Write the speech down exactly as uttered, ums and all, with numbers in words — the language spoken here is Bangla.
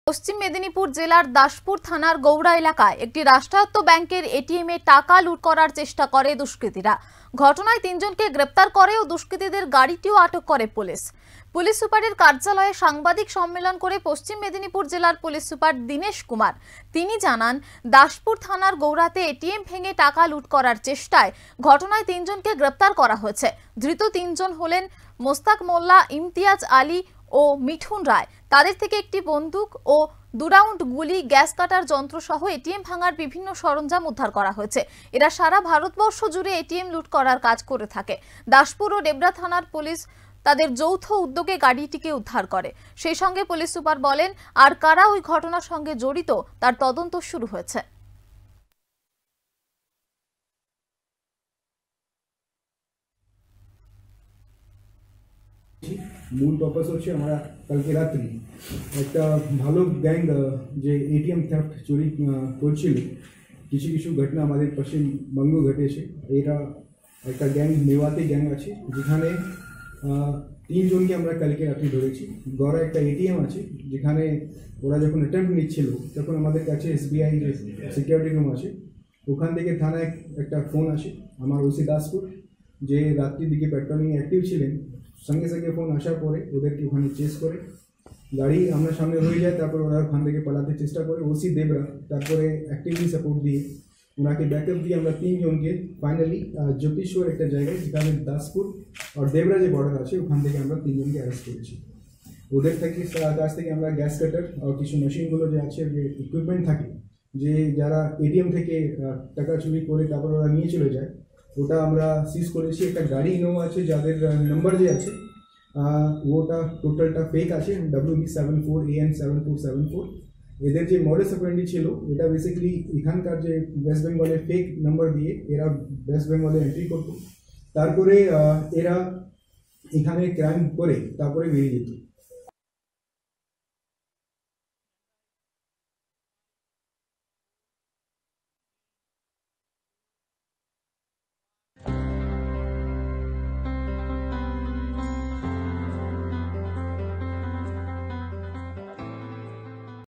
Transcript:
পশ্চিম মেদিনীপুর জেলার দাসপুর থানার গৌড়া এলাকায় একটি রাষ্ট্রায়ত্ত ব্যাংকের এটিএম এ টাকা লুট করার চেষ্টা করে দুষ্কৃতীরা। ঘটনায় তিনজনকে গ্রেপ্তার করে ও দুষ্কৃতীদের গাড়িটিও আটক করে পুলিশ। পুলিশ সুপারের কার্যালয়ে সাংবাদিক সম্মেলন করে পশ্চিম মেদিনীপুর জেলার পুলিশ সুপার দীনেশ কুমার তিনি জানান, দাসপুর থানার গৌড়াতে এটিএম ভেঙে টাকা লুট করার চেষ্টায় ঘটনায় তিনজনকে গ্রেপ্তার করা হয়েছে। ধৃত তিনজন হলেন মোস্তাক মোল্লা, ইমতিয়াজ আলী ও মিঠুন রায়। তাদের থেকে একটি বন্দুক ও দু রাউন্ড গুলি, গ্যাস কাটার যন্ত্র সহ এটিএম ভাঙার বিভিন্ন সরঞ্জাম উদ্ধার করা হয়েছে। এরা সারা ভারতবর্ষ জুড়ে এটিএম লুট করার কাজ করে থাকে। দাসপুর ও ডেবরা থানার পুলিশ তাদের যৌথ উদ্যোগে গাড়িটিকে উদ্ধার করে। সেই সঙ্গে পুলিশ সুপার বলেন, আর কারা ওই ঘটনার সঙ্গে জড়িত তার তদন্ত শুরু হয়েছে। মূল পারপাস হচ্ছে আমরা কালকে রাত্রি একটা ভালো গ্যাং যে এটিএম থেফট চুরি করছিল, কিছু কিছু ঘটনা আমাদের পশ্চিমবঙ্গ ঘটেছে। এরা একটা গ্যাং মেওয়াতে গ্যাং আছে, যেখানে তিনজনকে আমরা কালকে রাত্রি ধরেছি। গড়ে একটা এটিএম আছে, যেখানে ওরা যখন অ্যাটেম্প্ট নিচ্ছিল তখন আমাদের কাছে এসবিআই যে সিকিউরিটি রুম আছে, ওখান থেকে থানায় একটা ফোন আসে আমার ওসি দাসপুর, যে রাত্রির দিকে পেট্রোলিং অ্যাক্টিভ ছিলেন। সঙ্গে সঙ্গে ফোন আসার পরে ওদেরকে ওখানে চেস করে গাড়ি আমরা সামনে হয়ে যায়, তারপর ওরা ওখান থেকে পালাতে চেষ্টা করে। ওসি দেবরা তারপরে অ্যাক্টিভলি সাপোর্ট দিয়ে ওনাকে ব্যাকআপ দিয়ে আমরা তিনজনকে ফাইনালি জ্যোতিশ্বর একটা জায়গায়, যেখানে দাসপুর আর দেবরা যে বর্ডার আছে, ওখান থেকে আমরা তিনজনকে অ্যারেস্ট করেছি। ওদের থেকে কাছ থেকে আমরা গ্যাস কাটার আর কিছু মেশিনগুলো যে আছে, যে ইকুইপমেন্ট থাকে, যে যারা এটিএম থেকে টাকা চুরি করে তারপর ওরা নিয়ে চলে যায়, ওটা আমরা সিজ করেছি। একটা গাড়ি ইনোভা আছে, যাদের নাম্বার যে আছে ওটা টোটালটা ফেক আছে, W B seven four A N seven four seven four. এদের যে মডাস অপারেন্ডি ছিল, এটা বেসিক্যালি এখানকার যে ওয়েস্ট বেঙ্গলের ফেক নাম্বার দিয়ে এরা ওয়েস্ট বেঙ্গলে এন্ট্রি করতো, তারপরে এরা এখানে ক্রাইম করে তারপরে বেরিয়ে যেত।